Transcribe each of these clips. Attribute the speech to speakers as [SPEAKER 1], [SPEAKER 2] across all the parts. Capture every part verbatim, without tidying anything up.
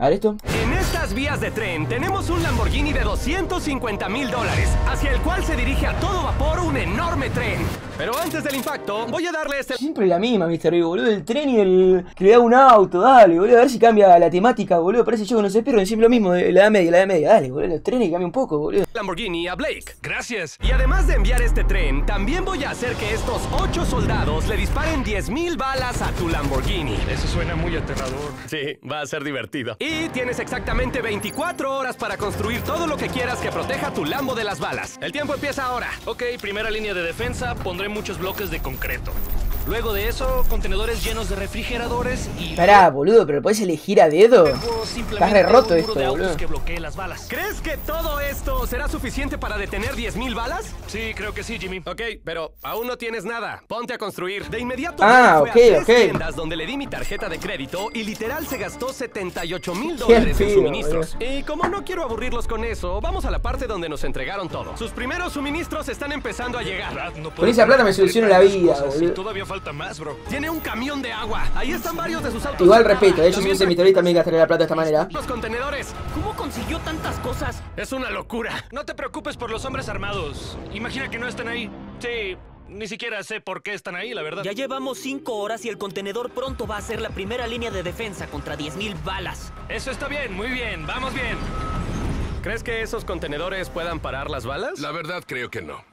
[SPEAKER 1] A ver esto.
[SPEAKER 2] En estas vías de tren tenemos un Lamborghini de doscientos cincuenta mil dólares, hacia el cual se dirige a todo vapor un enorme tren. Pero antes del impacto, voy a darle este...
[SPEAKER 1] Siempre la misma, mister B, boludo. El tren y el... que le da un auto, dale, boludo. A ver si cambia la temática, boludo. Parece yo que no sé, pero siempre lo mismo, de la edad media, la edad media. Dale, boludo, los trenes cambia un poco, boludo.
[SPEAKER 2] Lamborghini a Blake. Gracias. Y además de enviar este tren, también voy a hacer que estos ocho soldados le disparen diez mil balas a tu Lamborghini.
[SPEAKER 3] Eso suena muy aterrador.
[SPEAKER 2] Sí, va a ser divertido. Y tienes exactamente veinticuatro horas para construir todo lo que quieras que proteja tu Lambo de las balas. El tiempo empieza ahora.
[SPEAKER 3] Ok, primera línea de defensa, pondré muchos bloques de concreto. Luego de eso, contenedores llenos de refrigeradores y...
[SPEAKER 1] Pará, boludo, pero podés elegir a dedo. Estás re roto esto, boludo.
[SPEAKER 3] Que bloquee las balas.
[SPEAKER 2] ¿Crees que todo esto será suficiente para detener diez mil balas?
[SPEAKER 3] Sí, creo que sí, Jimmy.
[SPEAKER 2] Ok, pero aún no tienes nada. Ponte a construir. De inmediato
[SPEAKER 1] ah,
[SPEAKER 2] fue
[SPEAKER 1] ok,
[SPEAKER 2] a tres
[SPEAKER 1] ok.
[SPEAKER 2] tiendas donde le di mi tarjeta de crédito y literal se gastó setenta y ocho mil dólares en suministros. Boludo. Y como no quiero aburrirlos con eso, vamos a la parte donde nos entregaron todo. Sus primeros suministros están empezando a llegar.
[SPEAKER 3] No
[SPEAKER 1] con esa plata me soluciono la vida, boludo.
[SPEAKER 3] Y todavía falta más, bro.
[SPEAKER 2] Tiene un camión de agua. Ahí están varios de sus autos.
[SPEAKER 1] Igual respeto, de hecho si fuese mi teoría también gastaría la plata de esta manera.
[SPEAKER 2] Los contenedores.
[SPEAKER 3] ¿Cómo consiguió tantas cosas?
[SPEAKER 2] Es una locura.
[SPEAKER 3] No te preocupes por los hombres armados. Imagina que no están ahí. Sí, ni siquiera sé por qué están ahí, la verdad.
[SPEAKER 4] Ya llevamos cinco horas y el contenedor pronto va a ser la primera línea de defensa contra diez mil balas.
[SPEAKER 3] Eso está bien, muy bien, vamos bien.
[SPEAKER 2] ¿Crees que esos contenedores puedan parar las balas?
[SPEAKER 5] La verdad creo que no.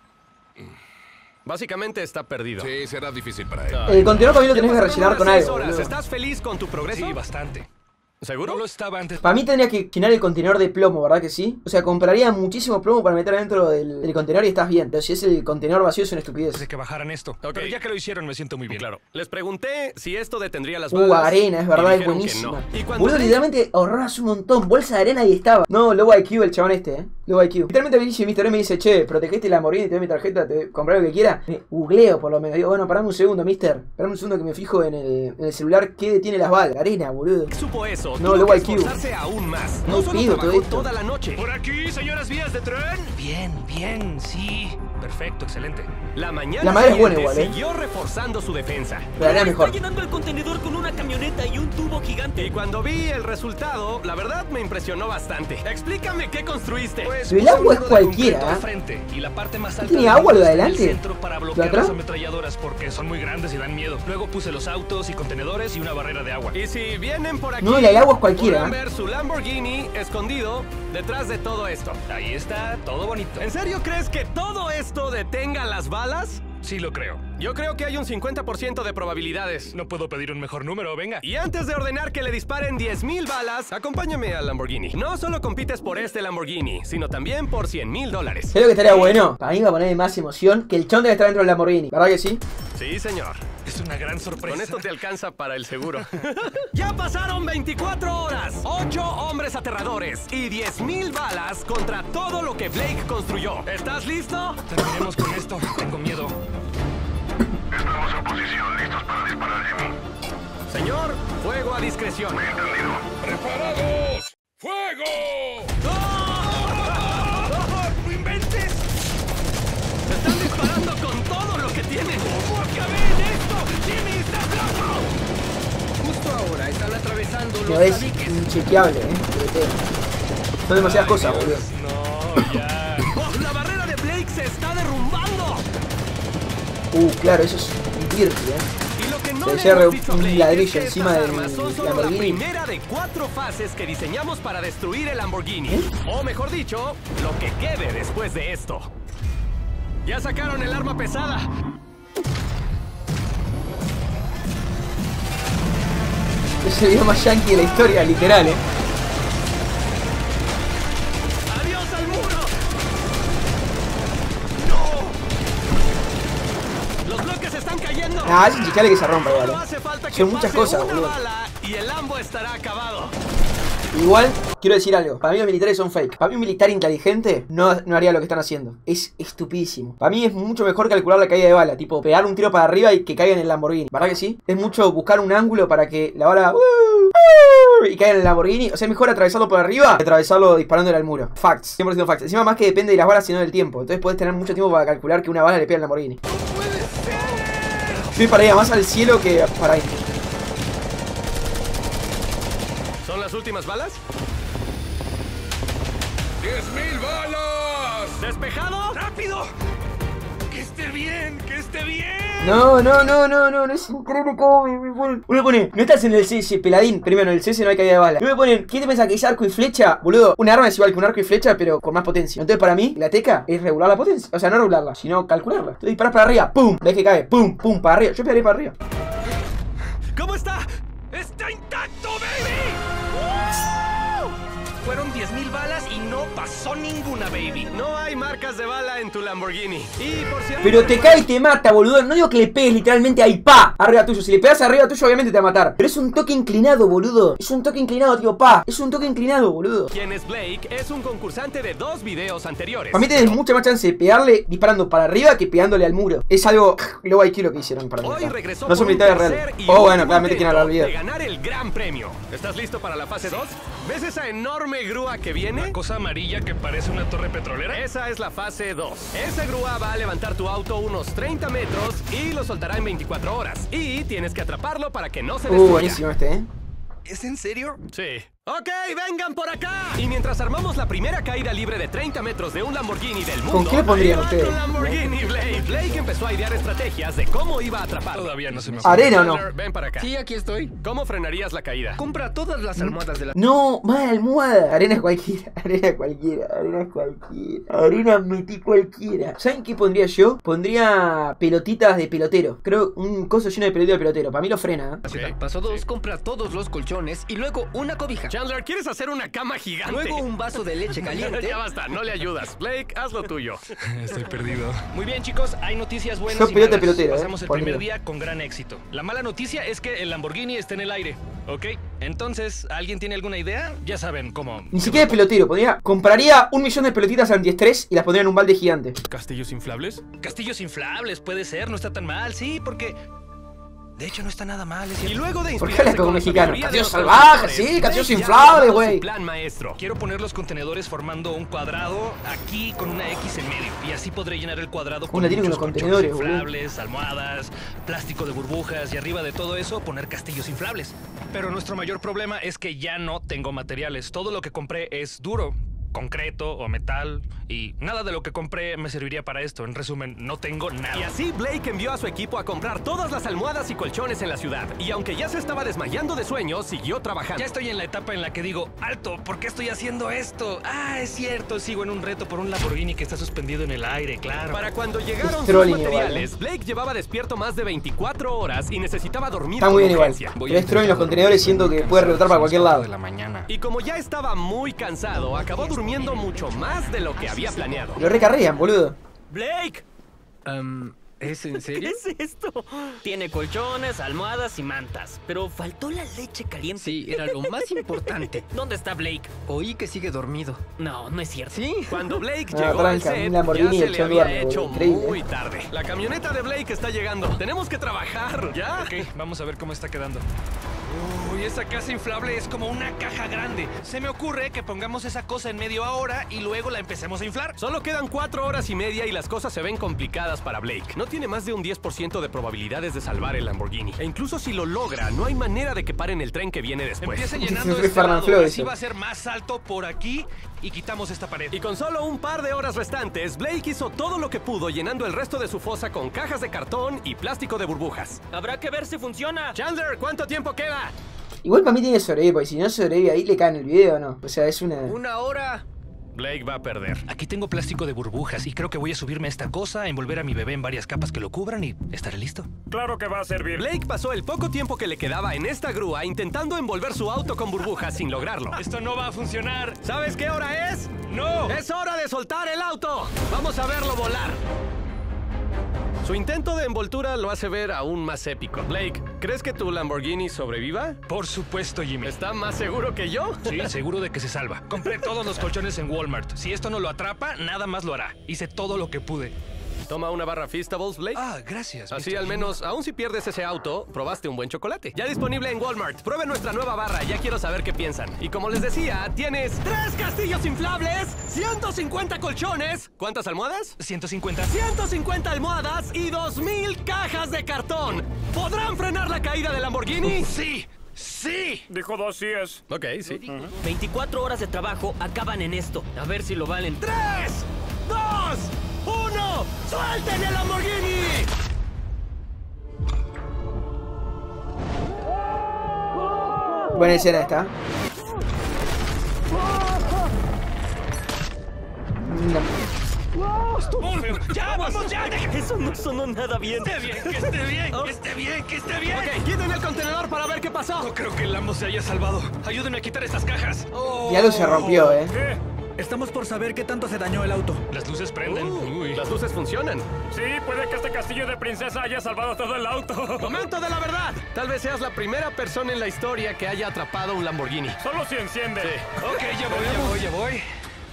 [SPEAKER 2] Básicamente está perdido.
[SPEAKER 5] Sí, será difícil para él.
[SPEAKER 1] El contenedor también lo tenés que rellenar con algo, boludo.
[SPEAKER 2] ¿Estás feliz con tu progreso?
[SPEAKER 3] Sí, bastante.
[SPEAKER 2] ¿Seguro?
[SPEAKER 3] No lo estaba antes.
[SPEAKER 1] Para mí tendría que llenar el contenedor de plomo, ¿verdad que sí? O sea, compraría muchísimo plomo para meter dentro del, del contenedor y estás bien. Pero si es el contenedor vacío es una estupidez.
[SPEAKER 3] De que bajaran esto.
[SPEAKER 2] Okay.
[SPEAKER 3] Pero ya que lo hicieron me siento muy bien.
[SPEAKER 2] Claro. Les pregunté si esto detendría las balas.
[SPEAKER 1] Uh, arena, es verdad, es buenísima.
[SPEAKER 2] No.
[SPEAKER 1] Boludo, literalmente ahorrabas un montón. Bolsa de arena y estaba. No, low I Q el chabón este, eh. Low I Q. Literalmente me dice, mister M me dice, che, protegeste la Lamborghini, te doy mi tarjeta, te compré lo que quiera. Me googleo por lo menos. Digo, bueno, parame un segundo, mister. Parame un segundo que me fijo en el, en el celular qué detiene las balas. Arena, boludo.
[SPEAKER 2] Supo eso.
[SPEAKER 1] No, low I Q.
[SPEAKER 2] Aún más.
[SPEAKER 1] No,
[SPEAKER 2] no
[SPEAKER 1] pido todo esto.
[SPEAKER 2] Toda la noche.
[SPEAKER 3] Por aquí, señoras vías de tren. Bien, bien, sí. Perfecto, excelente.
[SPEAKER 2] La mañana
[SPEAKER 1] la madre es buena igual, ¿eh?
[SPEAKER 2] siguió reforzando su defensa.
[SPEAKER 1] Pero era mejor.
[SPEAKER 4] Está llenando el contenedor con una camioneta y un tubo gigante.
[SPEAKER 2] Y cuando vi el resultado, la verdad me impresionó bastante. Explícame qué construiste.
[SPEAKER 3] Pues,
[SPEAKER 1] el agua es cualquiera.
[SPEAKER 3] Frente, y la parte más alta
[SPEAKER 1] ¿Tiene agua lo de adelante?
[SPEAKER 3] En el centro para bloquear las ametralladoras porque son muy grandes y dan miedo. Luego puse los autos y contenedores y una barrera de agua.
[SPEAKER 2] Y si vienen por aquí,
[SPEAKER 1] no, el agua es cualquiera.
[SPEAKER 2] Pueden ver su Lamborghini escondido detrás de todo esto.
[SPEAKER 3] Ahí está, todo bonito.
[SPEAKER 2] ¿En serio crees que todo esto detenga las balas?
[SPEAKER 3] Sí lo creo.
[SPEAKER 2] Yo creo que hay un cincuenta por ciento de probabilidades.
[SPEAKER 3] No puedo pedir un mejor número, venga.
[SPEAKER 2] Y antes de ordenar que le disparen diez mil balas, acompáñame al Lamborghini. No solo compites por este Lamborghini, sino también por cien mil dólares.
[SPEAKER 1] ¿Sabes lo que estaría bueno? Para mí va a poner más emoción que el chon debe estar dentro del Lamborghini. ¿Verdad que sí?
[SPEAKER 2] Sí, señor.
[SPEAKER 3] Es una gran sorpresa.
[SPEAKER 2] Con esto te alcanza para el seguro. Ya pasaron veinticuatro horas, ocho hombres aterradores y diez mil balas contra todo lo que Blake construyó. ¿Estás listo?
[SPEAKER 3] Terminemos con esto. Tengo miedo.
[SPEAKER 5] Estamos en posición, listos para disparar, Jimmy.
[SPEAKER 2] Señor, fuego a discreción.
[SPEAKER 5] Entendido. ¡Preparados! ¡Fuego!
[SPEAKER 2] ¡No inventes! ¡Están disparando con todo lo que tienen! ¿Cómo acabé en esto? ¡Jimmy, estás loco! Justo ahora están atravesando los
[SPEAKER 1] No es
[SPEAKER 2] tabiques.
[SPEAKER 1] inchequeable, eh. Son demasiadas
[SPEAKER 3] Ay,
[SPEAKER 1] cosas,
[SPEAKER 3] Dios,
[SPEAKER 1] boludo.
[SPEAKER 3] No, ya.
[SPEAKER 2] ¡Oh, la barrera de Blake se está derrumbando!
[SPEAKER 1] Uh, claro, eso es un dirty, eh.
[SPEAKER 2] Y lo que no
[SPEAKER 1] Se
[SPEAKER 2] le
[SPEAKER 1] cierra
[SPEAKER 2] hemos dicho a
[SPEAKER 1] un
[SPEAKER 2] Blake
[SPEAKER 1] ladrillo
[SPEAKER 2] es que
[SPEAKER 1] encima
[SPEAKER 2] estas
[SPEAKER 1] del
[SPEAKER 2] armas son solo la
[SPEAKER 1] Lamborghini.
[SPEAKER 2] primera de cuatro fases que diseñamos para destruir el Lamborghini.
[SPEAKER 1] ¿Eh?
[SPEAKER 2] O mejor dicho, lo que quede después de esto. Ya sacaron el arma pesada.
[SPEAKER 1] Es el video más yankee de la historia, literal, eh.
[SPEAKER 2] ¡Adiós al muro! ¡No! ¡Los bloques están cayendo!
[SPEAKER 1] Ah, es inchequeable que se rompa,
[SPEAKER 2] Solo
[SPEAKER 1] igual,
[SPEAKER 2] hace falta
[SPEAKER 1] eh.
[SPEAKER 2] que
[SPEAKER 1] Son muchas
[SPEAKER 2] pase
[SPEAKER 1] cosas,
[SPEAKER 2] una
[SPEAKER 1] boludo.
[SPEAKER 2] bala y el Lambo estará acabado.
[SPEAKER 1] Igual, quiero decir algo. Para mí los militares son fake. Para mí un militar inteligente no, no haría lo que están haciendo. Es estupidísimo. Para mí es mucho mejor calcular la caída de bala. Tipo, pegar un tiro para arriba y que caiga en el Lamborghini. ¿Verdad que sí? Es mucho buscar un ángulo para que la bala... Uh, uh, y caiga en el Lamborghini. O sea, es mejor atravesarlo por arriba que atravesarlo disparándole al muro. Facts. cien por ciento facts. Encima más que depende de las balas, sino del tiempo. Entonces podés tener mucho tiempo para calcular que una bala le pega al Lamborghini. Estoy para ir más al cielo que para ahí.
[SPEAKER 2] ¿Las últimas balas?
[SPEAKER 6] ¡Diez mil balas!
[SPEAKER 2] ¿Despejado?
[SPEAKER 3] ¡Rápido! ¡Que esté bien! ¡Que esté bien!
[SPEAKER 1] No, no, no, no, no, no es increíble cómo me, me ponen. Uno pone, no estás en el C S, peladín. Primero, en el C S no hay caída de bala. Y me ponen, ¿qué te pensás que es arco y flecha? Boludo, un arma es igual que un arco y flecha, pero con más potencia. Entonces, para mí, la teca es regular la potencia. O sea, no regularla, sino calcularla. Tú disparas para arriba, pum, ves que cae, pum, pum, para arriba. Yo pegaré para arriba.
[SPEAKER 2] ¿Cómo está?
[SPEAKER 3] ¡Está intacto, baby! Fueron diez mil balas y no pasó ninguna, baby.
[SPEAKER 2] No hay marcas de bala en tu Lamborghini. Y por si
[SPEAKER 1] Pero te cae y te mata, boludo. No digo que le pegues literalmente ahí, pa, arriba tuyo. Si le pegas arriba tuyo, obviamente te va a matar. Pero es un toque inclinado, boludo. Es un toque inclinado, tío, pa. Es un toque inclinado, boludo.
[SPEAKER 2] ¿Quién es Blake? Es un concursante de dos videos anteriores.
[SPEAKER 1] Para mí tenés mucha más chance de pegarle disparando para arriba que pegándole al muro. Es algo low I Q lo que hicieron para mí.
[SPEAKER 2] Hoy regresó
[SPEAKER 1] No son
[SPEAKER 2] por un
[SPEAKER 1] militares
[SPEAKER 2] tercer
[SPEAKER 1] reales.
[SPEAKER 2] y
[SPEAKER 1] Oh, bueno,
[SPEAKER 2] último
[SPEAKER 1] claramente quieren hablar
[SPEAKER 2] intento
[SPEAKER 1] video.
[SPEAKER 2] de ganar el gran premio. ¿Estás listo para la fase dos? ¿Ves esa enorme grúa que viene?
[SPEAKER 3] ¿La cosa amarilla que parece una torre petrolera?
[SPEAKER 2] Esa es la fase dos. Esa grúa va a levantar tu auto unos treinta metros y lo soltará en veinticuatro horas. Y tienes que atraparlo para que no se destruya.
[SPEAKER 1] Uh, buenísimo este, eh.
[SPEAKER 3] ¿Es en serio?
[SPEAKER 2] Sí. ¡Ok, vengan por acá! Y mientras armamos la primera caída libre de treinta metros de un Lamborghini del mundo...
[SPEAKER 1] ¿Con qué le pondrían
[SPEAKER 2] ahí va
[SPEAKER 1] ustedes?
[SPEAKER 2] tu Lamborghini, Blake. Blake empezó a idear estrategias de cómo iba a atraparlo.
[SPEAKER 3] Todavía no se me ocurre.
[SPEAKER 1] ¿Arena o no?
[SPEAKER 2] Chandler, ven para acá.
[SPEAKER 6] Sí, aquí estoy.
[SPEAKER 2] ¿Cómo frenarías la caída?
[SPEAKER 6] Compra todas las almohadas de la...
[SPEAKER 1] No, más almohada. Arena es cualquiera, arena es cualquiera, arena es cualquiera. Arena metí cualquiera. ¿Saben qué pondría yo? Pondría pelotitas de pelotero. Creo un coso lleno de pelotito de pelotero. Para mí lo frena, ¿eh?
[SPEAKER 6] ciudad. Paso dos, compra todos los colchones y luego una cobija.
[SPEAKER 2] Chandler, ¿quieres hacer una cama gigante?
[SPEAKER 6] Luego un vaso de leche caliente.
[SPEAKER 2] Ya basta, no le ayudas. Blake, haz lo tuyo.
[SPEAKER 3] Estoy perdido. Muy bien, chicos, hay noticias buenas
[SPEAKER 1] Yo
[SPEAKER 3] y
[SPEAKER 1] piloto
[SPEAKER 3] malas.
[SPEAKER 1] pelotero, eh,
[SPEAKER 3] Pasamos el
[SPEAKER 1] por
[SPEAKER 3] primer
[SPEAKER 1] mí.
[SPEAKER 3] día con gran éxito. La mala noticia es que el Lamborghini está en el aire. ¿Ok? Entonces, ¿alguien tiene alguna idea? Ya saben cómo.
[SPEAKER 1] Ni siquiera es pelotero. Pondría, compraría un millón de pelotitas antiestrés y las pondría en un balde gigante.
[SPEAKER 2] ¿Castillos inflables?
[SPEAKER 3] Castillos inflables, puede ser, no está tan mal, sí, porque. De hecho, no está nada mal. Es
[SPEAKER 2] Y luego de
[SPEAKER 1] ¿Por qué
[SPEAKER 2] inspirarse
[SPEAKER 1] hablas como
[SPEAKER 2] con la
[SPEAKER 1] mexicano?
[SPEAKER 2] sabiduría de
[SPEAKER 1] Castillos
[SPEAKER 2] otros
[SPEAKER 1] salvajes,
[SPEAKER 2] autores,
[SPEAKER 1] sí,
[SPEAKER 2] Blake
[SPEAKER 1] castillos
[SPEAKER 2] ya ha
[SPEAKER 1] inflables,
[SPEAKER 2] armado
[SPEAKER 1] güey.
[SPEAKER 2] su plan maestro.
[SPEAKER 3] Quiero poner los contenedores formando un cuadrado aquí con una X en medio. Y así podré llenar el cuadrado
[SPEAKER 1] ¿Cómo la tienen con
[SPEAKER 3] muchos
[SPEAKER 1] los
[SPEAKER 3] colchones
[SPEAKER 1] contenedores, boludo?
[SPEAKER 3] inflables, almohadas, plástico de burbujas y arriba de todo eso poner castillos inflables. Pero nuestro mayor problema es que ya no tengo materiales. Todo lo que compré es duro, concreto o metal y nada de lo que compré me serviría para esto. En resumen, no tengo nada.
[SPEAKER 2] Y así Blake envió a su equipo a comprar todas las almohadas y colchones en la ciudad. Y aunque ya se estaba desmayando de sueño, siguió trabajando.
[SPEAKER 3] Ya estoy en la etapa en la que digo, alto, ¿por qué estoy haciendo esto? Ah, es cierto, sigo en un reto por un Lamborghini que está suspendido en el aire, claro.
[SPEAKER 2] Para cuando llegaron sus
[SPEAKER 1] trolling
[SPEAKER 2] materiales,
[SPEAKER 1] igual,
[SPEAKER 2] Blake llevaba despierto más de veinticuatro horas y necesitaba dormir
[SPEAKER 1] Está
[SPEAKER 2] con
[SPEAKER 1] muy bien igual.
[SPEAKER 2] urgencia.
[SPEAKER 1] Pero es troll en los contenedores, siento que puede rebotar para cualquier lado.
[SPEAKER 3] de la mañana.
[SPEAKER 2] Y como ya estaba muy cansado, acabó durmiendo mucho más de lo que había planeado.
[SPEAKER 1] Lo recarrean, boludo.
[SPEAKER 4] ¡Blake!
[SPEAKER 6] Um, ¿Es en
[SPEAKER 4] ¿Qué
[SPEAKER 6] serio?
[SPEAKER 4] es esto? Tiene colchones, almohadas y mantas. Pero faltó la leche caliente.
[SPEAKER 6] Sí, era lo más importante.
[SPEAKER 4] ¿Dónde está Blake?
[SPEAKER 6] Oí que sigue dormido.
[SPEAKER 4] No, no es cierto.
[SPEAKER 6] ¿Sí?
[SPEAKER 2] Cuando Blake
[SPEAKER 1] Ah,
[SPEAKER 2] llegó al
[SPEAKER 1] tranca, un
[SPEAKER 2] set, ya
[SPEAKER 1] Lamborghini
[SPEAKER 2] se
[SPEAKER 1] el
[SPEAKER 2] le
[SPEAKER 1] Chon
[SPEAKER 2] había
[SPEAKER 1] duerme,
[SPEAKER 2] hecho
[SPEAKER 1] increíble.
[SPEAKER 2] muy tarde. La camioneta de Blake está llegando. Tenemos que trabajar, ¿ya?
[SPEAKER 3] Ok, vamos a ver cómo está quedando. Uy, esa casa inflable es como una caja grande. Se me ocurre que pongamos esa cosa en medio ahora y luego la empecemos a inflar.
[SPEAKER 2] Solo quedan cuatro horas y media y las cosas se ven complicadas para Blake. No tiene más de un diez por ciento de probabilidades de salvar el Lamborghini. E incluso si lo logra, no hay manera de que paren el tren que viene después.
[SPEAKER 3] Empieza llenando
[SPEAKER 1] Es
[SPEAKER 3] este
[SPEAKER 1] Fernand
[SPEAKER 3] lado,
[SPEAKER 1] Flo
[SPEAKER 3] así
[SPEAKER 1] eso.
[SPEAKER 3] va a ser más alto por aquí y quitamos esta pared.
[SPEAKER 2] Y con solo un par de horas restantes, Blake hizo todo lo que pudo llenando el resto de su fosa con cajas de cartón y plástico de burbujas.
[SPEAKER 4] Habrá que ver si funciona.
[SPEAKER 2] Chandler, ¿cuánto tiempo queda?
[SPEAKER 1] Igual para mí tiene que sobrevivir, porque si no sobrevive ahí le cae en el video, ¿no? O sea, es una...
[SPEAKER 6] Una hora.
[SPEAKER 2] Blake va a perder.
[SPEAKER 3] Aquí tengo plástico de burbujas y creo que voy a subirme a esta cosa, envolver a mi bebé en varias capas que lo cubran y estaré listo.
[SPEAKER 2] Claro que va a servir. Blake pasó el poco tiempo que le quedaba en esta grúa intentando envolver su auto con burbujas sin lograrlo.
[SPEAKER 3] Esto no va a funcionar.
[SPEAKER 2] ¿Sabes qué hora es?
[SPEAKER 3] ¡No!
[SPEAKER 2] ¡Es hora de soltar el auto! ¡Vamos a verlo volar! Su intento de envoltura lo hace ver aún más épico. Blake, ¿crees que tu Lamborghini sobreviva?
[SPEAKER 3] Por supuesto, Jimmy.
[SPEAKER 2] ¿Está más seguro que yo?
[SPEAKER 3] Sí, seguro de que se salva. Compré todos los colchones en Walmart. Si esto no lo atrapa, nada más lo hará. Hice todo lo que pude.
[SPEAKER 2] Toma una barra Feastables, Blake.
[SPEAKER 3] Ah, gracias.
[SPEAKER 2] Así
[SPEAKER 3] mister
[SPEAKER 2] al menos, aun si pierdes ese auto, probaste un buen chocolate. Ya disponible en Walmart. Prueben nuestra nueva barra, ya quiero saber qué piensan. Y como les decía, tienes tres castillos inflables, ciento cincuenta colchones. ¿Cuántas almohadas?
[SPEAKER 3] ciento cincuenta.
[SPEAKER 2] ciento cincuenta almohadas y dos mil cajas de cartón. ¿Podrán frenar la caída del Lamborghini?
[SPEAKER 3] Sí. ¡Sí!
[SPEAKER 7] Dijo dos síes.
[SPEAKER 2] Ok, sí.
[SPEAKER 4] veinticuatro horas de trabajo acaban en esto. A ver si lo valen.
[SPEAKER 2] ¡Tres! ¡Dos! ¡Uno! ¡Suelten el Lamborghini!
[SPEAKER 1] Buena escena esta.
[SPEAKER 3] ¡Ya, vamos, ya!
[SPEAKER 4] Eso no sonó nada bien.
[SPEAKER 3] ¡Que esté bien, que esté bien, que esté bien, que esté bien!
[SPEAKER 2] Ok, quiten el contenedor para ver qué pasó.
[SPEAKER 3] No creo que el Lambo se haya salvado. Ayúdenme a quitar estas cajas.
[SPEAKER 1] Y algo se rompió, eh.
[SPEAKER 7] ¿Qué?
[SPEAKER 8] Estamos por saber qué tanto se dañó el auto.
[SPEAKER 3] Las luces prenden.
[SPEAKER 2] Uh,
[SPEAKER 3] Uy.
[SPEAKER 2] las luces funcionan.
[SPEAKER 7] Sí, puede que este castillo de princesa haya salvado todo el auto.
[SPEAKER 2] ¡Momento de la verdad! Tal vez seas la primera persona en la historia que haya atrapado un Lamborghini.
[SPEAKER 7] Solo si enciende.
[SPEAKER 3] Ok, ya voy, ya voy, ya voy.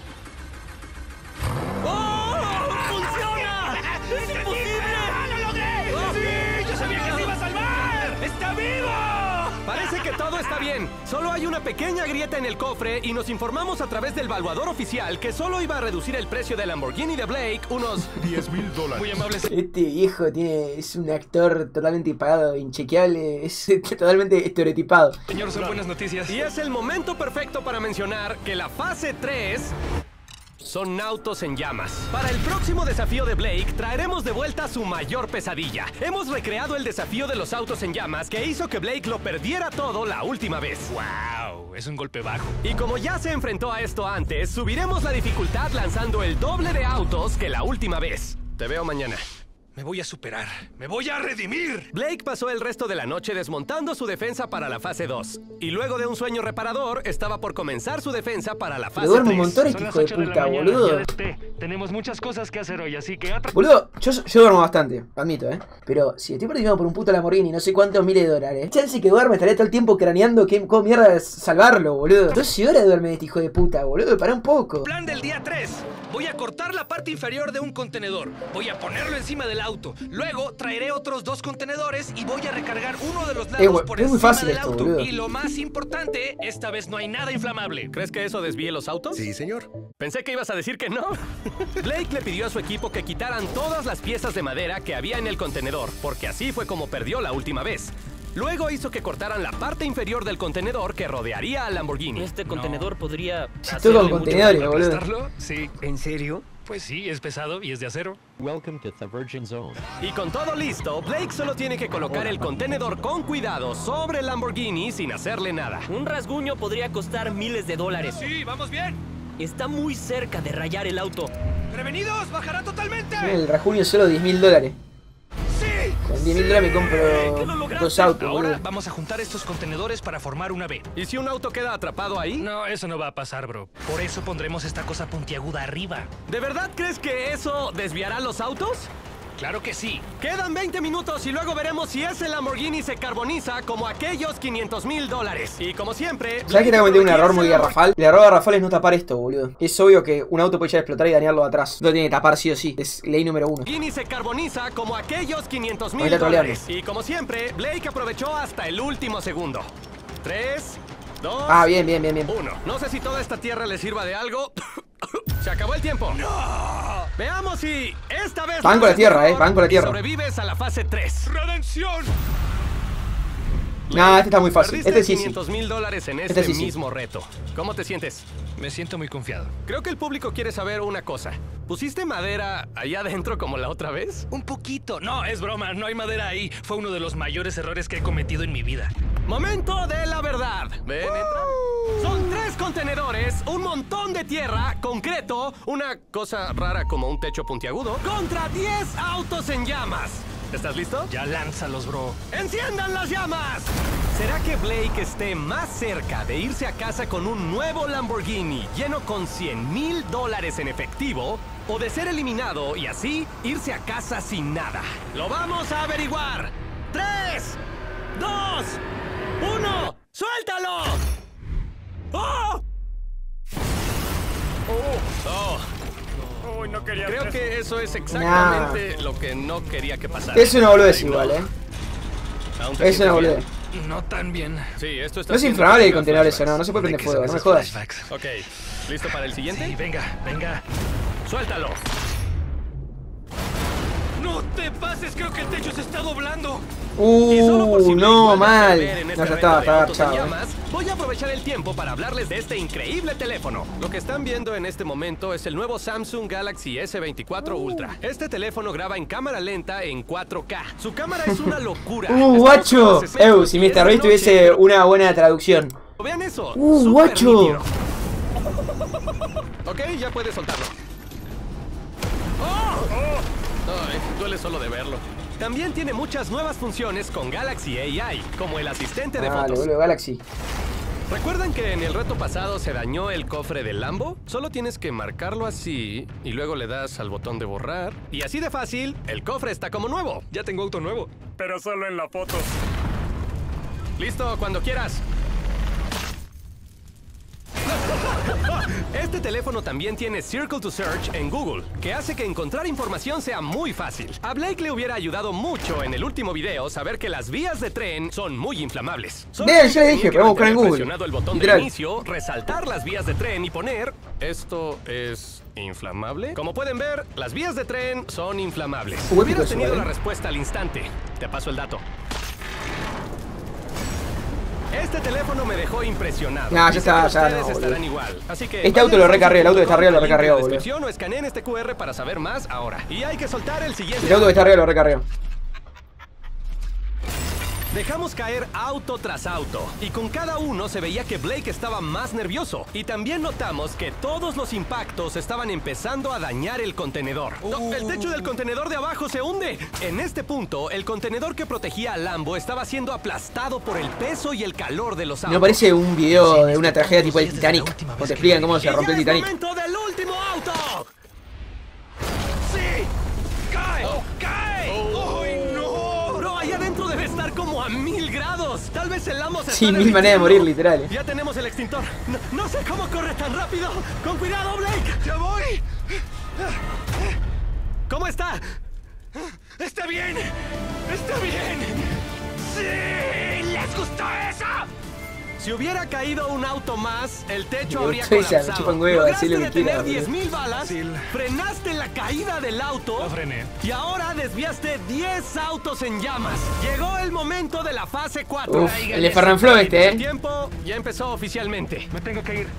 [SPEAKER 2] ¡Oh! ¡Funciona!
[SPEAKER 3] ¡Es imposible! ¡Lo logré! ¡Sí! ¡Yo sabía que se iba a salvar! ¡Está vivo!
[SPEAKER 2] Parece que todo está bien. Solo hay una pequeña grieta en el cofre y nos informamos a través del evaluador oficial que solo iba a reducir el precio del Lamborghini de Blake unos diez mil dólares.
[SPEAKER 3] Muy amable.
[SPEAKER 1] Este viejo tiene, es un actor totalmente pagado, inchequeable, es totalmente estereotipado.
[SPEAKER 3] Señor, son buenas noticias.
[SPEAKER 2] Y es el momento perfecto para mencionar que la fase tres son autos en llamas. Para el próximo desafío de Blake, traeremos de vuelta su mayor pesadilla. Hemos recreado el desafío de los autos en llamas que hizo que Blake lo perdiera todo la última vez.
[SPEAKER 3] ¡Wow! Es un golpe bajo.
[SPEAKER 2] Y como ya se enfrentó a esto antes, subiremos la dificultad lanzando el doble de autos que la última vez. Te veo mañana.
[SPEAKER 3] Me voy a superar. ¡Me voy a redimir!
[SPEAKER 2] Blake pasó el resto de la noche desmontando su defensa para la fase dos. Y luego de un sueño reparador, estaba por comenzar su defensa para la fase
[SPEAKER 1] Le duerme un
[SPEAKER 2] tres.
[SPEAKER 1] montón este hijo de puta, boludo.
[SPEAKER 3] Tenemos muchas cosas que hacer hoy, así que...
[SPEAKER 1] Boludo, yo, yo duermo bastante, admito, eh. Pero si estoy perdiendo por un puto Lamborghini, no sé cuántos miles de dólares. Chance que duerme, estaría todo el tiempo craneando qué, cómo mierda es salvarlo, boludo. doce horas duerme este hijo de puta, boludo, para un poco.
[SPEAKER 3] Plan del día tres. Voy a cortar la parte inferior de un contenedor. Voy a ponerlo encima del auto. Luego traeré otros dos contenedores y voy a recargar uno de los lados
[SPEAKER 1] Eh,
[SPEAKER 3] por
[SPEAKER 1] es muy
[SPEAKER 3] encima
[SPEAKER 1] fácil
[SPEAKER 3] del
[SPEAKER 1] esto,
[SPEAKER 3] auto.
[SPEAKER 1] boludo.
[SPEAKER 3] Y lo más importante, esta vez no hay nada inflamable.
[SPEAKER 2] ¿Crees que eso desvíe los autos?
[SPEAKER 9] Sí, señor.
[SPEAKER 2] Pensé que ibas a decir que no. Blake le pidió a su equipo que quitaran todas las piezas de madera que había en el contenedor, porque así fue como perdió la última vez. Luego hizo que cortaran la parte inferior del contenedor que rodearía al Lamborghini.
[SPEAKER 4] Este contenedor podría
[SPEAKER 1] Si todo
[SPEAKER 4] hacerle
[SPEAKER 1] con
[SPEAKER 4] mucho
[SPEAKER 1] contenedores,
[SPEAKER 4] daño.
[SPEAKER 1] boludo.
[SPEAKER 3] ¿Aplastarlo? Sí.
[SPEAKER 6] ¿En serio?
[SPEAKER 3] Pues sí, es pesado y es de acero.
[SPEAKER 10] Welcome to the Virgin Zone.
[SPEAKER 2] Y con todo listo, Blake solo tiene que colocar el contenedor con cuidado sobre el Lamborghini sin hacerle nada.
[SPEAKER 4] Un rasguño podría costar miles de dólares.
[SPEAKER 3] Sí, vamos bien.
[SPEAKER 4] Está muy cerca de rayar el auto.
[SPEAKER 3] ¡Prevenidos! ¡Bajará totalmente!
[SPEAKER 1] El rajunio solo diez mil dólares.
[SPEAKER 3] ¡Sí!
[SPEAKER 1] Con diez mil dólares me compro dos autos,
[SPEAKER 3] Ahora
[SPEAKER 1] boludo.
[SPEAKER 3] vamos a juntar estos contenedores para formar una B.
[SPEAKER 2] ¿Y si un auto queda atrapado ahí?
[SPEAKER 3] No, eso no va a pasar, bro. Por eso pondremos esta cosa puntiaguda arriba.
[SPEAKER 2] ¿De verdad crees que eso desviará los autos?
[SPEAKER 3] Claro que sí.
[SPEAKER 2] Quedan veinte minutos y luego veremos si ese Lamborghini se carboniza como aquellos quinientos mil dólares. Y como siempre...
[SPEAKER 1] ¿Sabes que te cometí un error muy garrafal? El error garrafal es no tapar esto, boludo. Es obvio que un auto puede llegar a explotar y dañarlo de atrás. Lo tiene que tapar sí o sí. Es ley número uno.
[SPEAKER 2] Lamborghini se carboniza como aquellos quinientos
[SPEAKER 1] Ahí
[SPEAKER 2] mil
[SPEAKER 1] está troleando.
[SPEAKER 2] dólares. Y como siempre, Blake aprovechó hasta el último segundo. Tres, dos...
[SPEAKER 1] Ah, bien, bien, bien, bien.
[SPEAKER 2] Uno. No sé si toda esta tierra le sirva de algo. Se acabó el tiempo. ¡No! Veamos si esta vez...
[SPEAKER 1] Van con la tierra, eh. Van con la tierra.
[SPEAKER 2] Sobrevives a la fase tres.
[SPEAKER 3] ¡Redención!
[SPEAKER 1] Nah, este está muy fácil.
[SPEAKER 2] Perdiste
[SPEAKER 1] Este sí, sí.
[SPEAKER 2] quinientos mil dólares en este,
[SPEAKER 1] Este sí, sí.
[SPEAKER 2] mismo reto. ¿Cómo te sientes?
[SPEAKER 3] Me siento muy confiado.
[SPEAKER 2] Creo que el público quiere saber una cosa. ¿Pusiste madera allá adentro como la otra vez?
[SPEAKER 3] Un poquito. No, es broma. No hay madera ahí. Fue uno de los mayores errores que he cometido en mi vida.
[SPEAKER 2] Momento de la verdad. Ven, entra. Son tres contenedores, un montón de tierra, concreto, una cosa rara como un techo puntiagudo, contra diez autos en llamas. ¿Estás listo?
[SPEAKER 3] Ya lánzalos, bro.
[SPEAKER 2] ¡Enciendan las llamas! ¿Será que Blake esté más cerca de irse a casa con un nuevo Lamborghini lleno con cien mil dólares en efectivo o de ser eliminado y así irse a casa sin nada? ¡Lo vamos a averiguar! ¡Tres! ¡Dos! ¡Uno! ¡Suéltalo! ¡Oh! ¡Oh!
[SPEAKER 7] Uy, no quería
[SPEAKER 2] Creo
[SPEAKER 7] hacer
[SPEAKER 2] que eso es exactamente lo que no quería que pasara.
[SPEAKER 1] Es una boludez
[SPEAKER 2] Ay, no.
[SPEAKER 1] igual, eh.
[SPEAKER 2] ¿Aún te
[SPEAKER 1] Es una
[SPEAKER 2] sientes
[SPEAKER 1] boludez.
[SPEAKER 2] bien?
[SPEAKER 3] No tan bien.
[SPEAKER 2] Sí, esto está
[SPEAKER 1] No es
[SPEAKER 2] siendo
[SPEAKER 1] inflamable el
[SPEAKER 2] unos
[SPEAKER 1] contenedor ese,
[SPEAKER 2] flashbacks.
[SPEAKER 1] no. No se puede prender
[SPEAKER 3] ¿De qué
[SPEAKER 1] fuego,
[SPEAKER 3] son
[SPEAKER 1] no me
[SPEAKER 3] esos
[SPEAKER 1] jodas.
[SPEAKER 3] flashbacks?
[SPEAKER 2] Ok, ¿listo para el siguiente?
[SPEAKER 3] Sí, venga, venga.
[SPEAKER 2] Suéltalo.
[SPEAKER 3] ¡No! No te pases, creo que el techo se está doblando.
[SPEAKER 1] Uh,
[SPEAKER 2] si
[SPEAKER 1] no, mal.
[SPEAKER 2] En este
[SPEAKER 1] No, ya estaba, estaba
[SPEAKER 2] autos en
[SPEAKER 1] chao.
[SPEAKER 2] llamas, voy a aprovechar el tiempo para hablarles de este increíble teléfono. Lo que están viendo en este momento es el nuevo Samsung Galaxy S veinticuatro Ultra. Este teléfono graba en cámara lenta en cuatro K. Su cámara es una locura.
[SPEAKER 1] Uh, guacho. Eu, si mister Beast tuviese una buena traducción.
[SPEAKER 2] Vean eso.
[SPEAKER 1] Uh, guacho.
[SPEAKER 2] Ok, ya puedes soltarlo. ¡Oh! Ay, duele solo de verlo. También tiene muchas nuevas funciones con Galaxy A I, como el asistente de
[SPEAKER 1] Ah,
[SPEAKER 2] fotos.
[SPEAKER 1] lo vuelve Galaxy.
[SPEAKER 2] ¿Recuerdan que en el reto pasado se dañó el cofre del Lambo? Solo tienes que marcarlo así y luego le das al botón de borrar. Y así de fácil, el cofre está como nuevo.
[SPEAKER 3] Ya tengo auto nuevo.
[SPEAKER 7] Pero solo en la foto.
[SPEAKER 2] Listo, cuando quieras. Este teléfono también tiene Circle to Search en Google, que hace que encontrar información sea muy fácil. A Blake le hubiera ayudado mucho en el último video saber que las vías de tren son muy inflamables.
[SPEAKER 1] Vean, yo le dije,
[SPEAKER 2] tenía que
[SPEAKER 1] pero vamos a buscar en
[SPEAKER 2] mantener
[SPEAKER 1] Google.
[SPEAKER 2] presionado el botón
[SPEAKER 1] Literal.
[SPEAKER 2] de inicio, resaltar las vías de tren y poner ¿esto es inflamable? Como pueden ver, las vías de tren son inflamables.
[SPEAKER 1] Uy,
[SPEAKER 2] Hubieras
[SPEAKER 1] eso,
[SPEAKER 2] tenido
[SPEAKER 1] ¿eh?
[SPEAKER 2] la respuesta al instante. Te paso el dato. Este teléfono me dejó impresionado.
[SPEAKER 1] Nah, ya
[SPEAKER 2] Dice
[SPEAKER 1] está,
[SPEAKER 2] que
[SPEAKER 1] ya
[SPEAKER 2] ustedes
[SPEAKER 1] no, boludo.
[SPEAKER 2] estarán igual. Así que
[SPEAKER 1] Este auto lo recargué, el auto que está arriba lo recargué, boludo.
[SPEAKER 2] descripción o escaneen este Q R para saber más ahora. Y hay que soltar el siguiente.
[SPEAKER 1] El auto que está arriba lo recargué.
[SPEAKER 2] Dejamos caer auto tras auto, y con cada uno se veía que Blake estaba más nervioso. Y también notamos que todos los impactos estaban empezando a dañar el contenedor. No, el techo del contenedor de abajo se hunde. En este punto, el contenedor que protegía al Lambo estaba siendo aplastado por el peso y el calor de los autos.
[SPEAKER 1] Me parece un video de una tragedia tipo el Titanic. Cuando te explican cómo se
[SPEAKER 2] Y
[SPEAKER 1] rompió el
[SPEAKER 2] ya es
[SPEAKER 1] Titanic.
[SPEAKER 2] momento del último auto. ¡Sí! ¡Cae! ¡Cae! ¡Ay, no! Bro, ahí adentro debe estar como a mil grados. Tal vez el Lambo se
[SPEAKER 1] Sí,
[SPEAKER 2] está
[SPEAKER 1] mil maneras de morir,
[SPEAKER 2] derritiendo.
[SPEAKER 1] literal.
[SPEAKER 2] Ya tenemos el extintor. No, no sé cómo corre tan rápido. ¡Con cuidado, Blake! ¡Ya voy! ¿Cómo está? ¡Está bien! ¡Está bien! ¡Sí! ¿Les gustó eso? Si hubiera caído un auto más, el techo
[SPEAKER 1] Me
[SPEAKER 2] habría
[SPEAKER 1] gustó esa, me
[SPEAKER 2] colapsado.
[SPEAKER 1] chupa un huevo,
[SPEAKER 2] Lograste
[SPEAKER 1] decirle mentira,
[SPEAKER 2] detener
[SPEAKER 1] boludo.
[SPEAKER 2] diez mil balas,
[SPEAKER 3] Sí.
[SPEAKER 2] frenaste la caída del auto
[SPEAKER 3] Lo frené.
[SPEAKER 2] y ahora desviaste diez autos en llamas. Llegó el momento de la fase cuatro.
[SPEAKER 1] Uf, el de Ferranfloo este,
[SPEAKER 2] El
[SPEAKER 1] eh.
[SPEAKER 2] tiempo ya empezó oficialmente.
[SPEAKER 3] Me tengo que ir.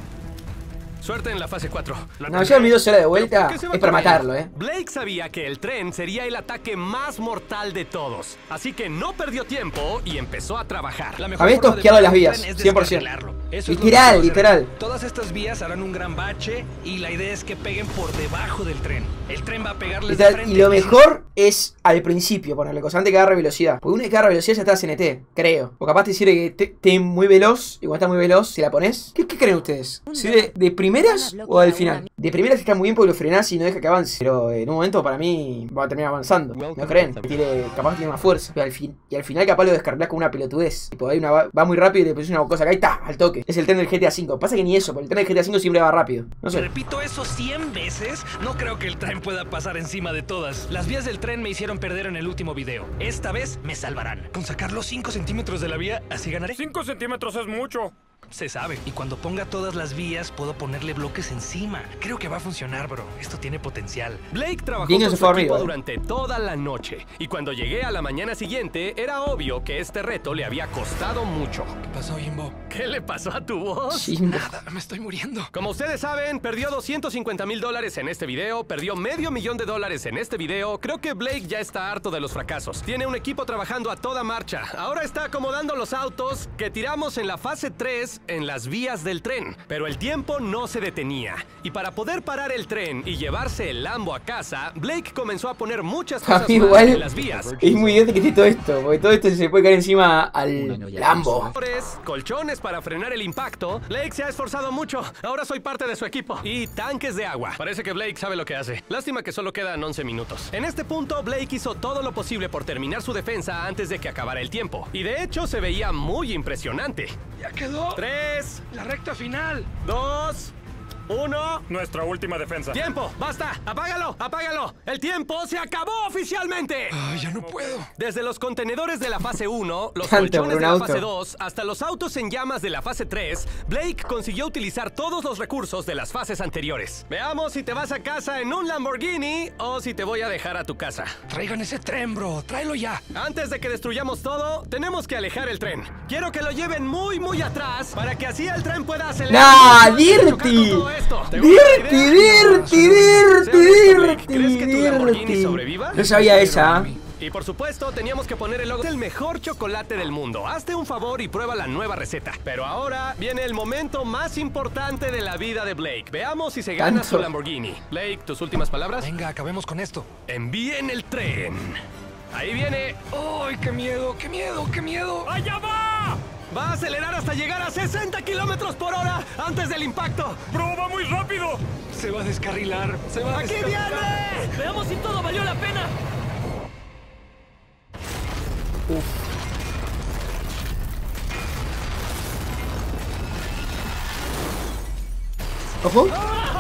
[SPEAKER 2] Suerte en la fase cuatro.
[SPEAKER 1] No, yo el video sola de vuelta
[SPEAKER 2] ¿Por qué se va
[SPEAKER 1] es para
[SPEAKER 2] corriendo?
[SPEAKER 1] matarlo, eh.
[SPEAKER 2] Blake sabía que el tren sería el ataque más mortal de todos, así que no perdió tiempo y empezó a trabajar.
[SPEAKER 3] La mejor
[SPEAKER 1] Había
[SPEAKER 3] forma de
[SPEAKER 1] tosqueado las
[SPEAKER 3] parar un
[SPEAKER 1] vías,
[SPEAKER 3] tren es
[SPEAKER 1] cien por ciento.
[SPEAKER 3] descarrilarlo. Eso es lo
[SPEAKER 1] Literal,
[SPEAKER 3] que quiero hacer.
[SPEAKER 1] literal.
[SPEAKER 3] Todas estas vías harán un gran bache y la idea es que peguen por debajo del tren. El tren va a pegarles de
[SPEAKER 1] Literal,
[SPEAKER 3] frente.
[SPEAKER 1] y lo mejor es al principio ponerle cosas antes que agarre velocidad. Porque una vez que agarra velocidad ya está C N T, creo. O capaz te sirve que te- esté muy veloz y cuando está muy veloz, si la pones. ¿Qué, qué creen ustedes? ¿Sirve de primeras o al final? De primeras está muy bien porque lo frenás y no deja que avance. Pero en un momento para mí va a terminar avanzando. ¿No creen? Tiene, capaz tiene más fuerza. Pero al fin, y al final capaz lo descarrilás con una pelotudez. Tipo, hay una, va, va muy rápido y le pones una cosa acá y está, al toque. Es el tren del G T A cinco. Pasa que ni eso, porque el tren del G T A cinco siempre va rápido. No
[SPEAKER 3] Si
[SPEAKER 1] sé.
[SPEAKER 3] repito eso cien veces, no creo que el tren pueda pasar encima de todas. Las vías del tren me hicieron perder en el último video. Esta vez me salvarán. Con sacar los cinco centímetros de la vía, así ganaré.
[SPEAKER 7] Cinco centímetros es mucho.
[SPEAKER 3] Se sabe. Y cuando ponga todas las vías, puedo ponerle bloques encima. Creo que va a funcionar, bro. Esto tiene potencial.
[SPEAKER 2] Blake trabajó
[SPEAKER 1] Bien que
[SPEAKER 2] con
[SPEAKER 1] se
[SPEAKER 2] su
[SPEAKER 1] fue
[SPEAKER 2] equipo
[SPEAKER 1] arriba, eh.
[SPEAKER 2] durante toda la noche, y cuando llegué a la mañana siguiente, era obvio que este reto le había costado mucho.
[SPEAKER 3] ¿Qué pasó, Jimbo?
[SPEAKER 2] ¿Qué le pasó a tu voz?
[SPEAKER 1] Jimbo.
[SPEAKER 3] Nada, me estoy muriendo.
[SPEAKER 2] Como ustedes saben, perdió doscientos cincuenta mil dólares en este video, perdió medio millón de dólares en este video. Creo que Blake ya está harto de los fracasos. Tiene un equipo trabajando a toda marcha. Ahora está acomodando los autos que tiramos en la fase tres en las vías del tren. Pero el tiempo no se detenía. Y para poder parar el tren y llevarse el Lambo a casa, Blake comenzó a poner muchas
[SPEAKER 1] A
[SPEAKER 2] cosas
[SPEAKER 1] mí
[SPEAKER 2] más
[SPEAKER 1] igual
[SPEAKER 2] en las vías.
[SPEAKER 1] es muy idiota que esté todo esto, porque todo esto se puede caer encima al Lambo.
[SPEAKER 2] Colchones para frenar el impacto. Blake se ha esforzado mucho. Ahora soy parte de su equipo. Y tanques de agua. Parece que Blake sabe lo que hace. Lástima que solo quedan once minutos. En este punto, Blake hizo todo lo posible por terminar su defensa antes de que acabara el tiempo. Y de hecho, se veía muy impresionante.
[SPEAKER 3] Ya quedó.
[SPEAKER 2] Tres,
[SPEAKER 3] La recta final.
[SPEAKER 2] dos, uno.
[SPEAKER 7] Nuestra última defensa.
[SPEAKER 2] ¡Tiempo! ¡Basta! ¡Apágalo! ¡Apágalo! ¡El tiempo se acabó oficialmente!
[SPEAKER 3] Ay, ya no puedo.
[SPEAKER 2] Desde los contenedores de la fase uno, los
[SPEAKER 1] Tanto
[SPEAKER 2] colchones
[SPEAKER 1] por un
[SPEAKER 2] de la
[SPEAKER 1] auto.
[SPEAKER 2] fase dos, hasta los autos en llamas de la fase tres, Blake consiguió utilizar todos los recursos de las fases anteriores. Veamos si te vas a casa en un Lamborghini o si te voy a dejar a tu casa.
[SPEAKER 3] Traigan ese tren, bro. Tráelo ya.
[SPEAKER 2] Antes de que destruyamos todo, tenemos que alejar el tren. Quiero que lo lleven muy, muy atrás para que así el tren pueda acelerar.
[SPEAKER 1] ¡Nah!
[SPEAKER 2] mucho antes de chocar
[SPEAKER 1] ¡Dirty!
[SPEAKER 2] con todo esto. ¿Te gusta la
[SPEAKER 1] ¡Dirty,
[SPEAKER 2] idea?
[SPEAKER 1] dirty, dirty,
[SPEAKER 2] Sea honesto, Blake,
[SPEAKER 1] dirty,
[SPEAKER 2] ¿crees que tu Lamborghini
[SPEAKER 1] dirty?
[SPEAKER 2] sobreviva?
[SPEAKER 1] No sabía esa.
[SPEAKER 2] Y por supuesto, teníamos que poner el logo del mejor chocolate del mundo. Hazte un favor y prueba la nueva receta. Pero ahora viene el momento más importante de la vida de Blake. Veamos si se gana
[SPEAKER 1] ¿Tanto?
[SPEAKER 2] su Lamborghini. Blake, ¿tus últimas palabras?
[SPEAKER 3] Venga, acabemos con esto.
[SPEAKER 2] Envíen el tren. Ahí viene.
[SPEAKER 3] ¡Ay, qué miedo, qué miedo, qué miedo!
[SPEAKER 2] ¡Allá va! Va a acelerar hasta llegar a sesenta kilómetros por hora antes del impacto.
[SPEAKER 7] ¡Bro, va muy rápido!
[SPEAKER 3] Se va a descarrilar, se va a
[SPEAKER 2] ¡Aquí
[SPEAKER 3] descarrilar.
[SPEAKER 2] viene!
[SPEAKER 4] Veamos si todo valió la pena.
[SPEAKER 1] Ojo.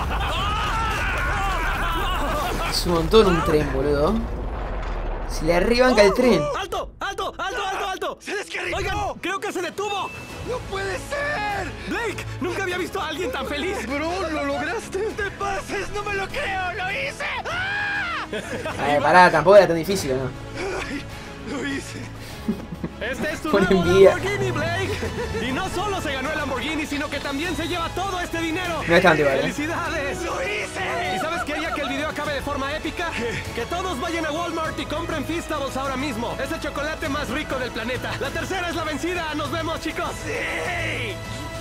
[SPEAKER 1] Es un montón un tren, boludo. Se le arribanca el tren.
[SPEAKER 2] ¡Alto! ¡Alto! ¡Alto! ¡Alto! ¡Alto!
[SPEAKER 3] ¡Se descarriló!
[SPEAKER 2] Oigan, creo que se detuvo.
[SPEAKER 3] ¡No puede ser!
[SPEAKER 2] Blake, nunca había visto a alguien tan feliz.
[SPEAKER 3] Bro, ¿lo lograste? ¡Te pases! ¡No me lo creo! ¡Lo hice! ¡Ah!
[SPEAKER 1] Ay, pará, tampoco era tan difícil, ¿no?
[SPEAKER 3] Ay, lo hice.
[SPEAKER 2] Este es tu
[SPEAKER 1] Con
[SPEAKER 2] nuevo
[SPEAKER 1] envidia.
[SPEAKER 2] Lamborghini, Blake. Y no solo se ganó el Lamborghini, sino que también se lleva todo este dinero.
[SPEAKER 1] No es tanto igual, ¿eh?
[SPEAKER 2] ¡Felicidades!
[SPEAKER 3] ¡Lo hice!
[SPEAKER 2] ¿Y sabes qué? Ya que el video acabe de forma épica, que todos vayan a Walmart y compren Feastables ahora mismo. Es el chocolate más rico del planeta. La tercera es la vencida. Nos vemos, chicos. ¡Sí!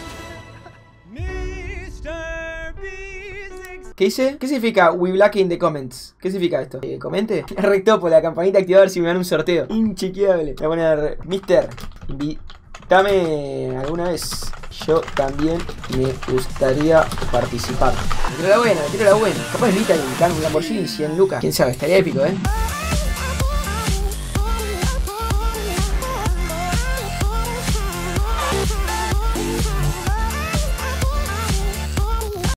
[SPEAKER 1] ¿Qué dice? ¿Qué significa We Black in the comments? ¿Qué significa esto? Eh, ¿Comente? Recto por la campanita activada a ver si me dan un sorteo. Inchequeable. Voy a poner Mister, invítame alguna vez. Yo también me gustaría participar. Me tiro la buena, me tiro la buena. Capaz me invita a un Lamborghini cien lucas. Quién sabe, estaría épico, ¿eh?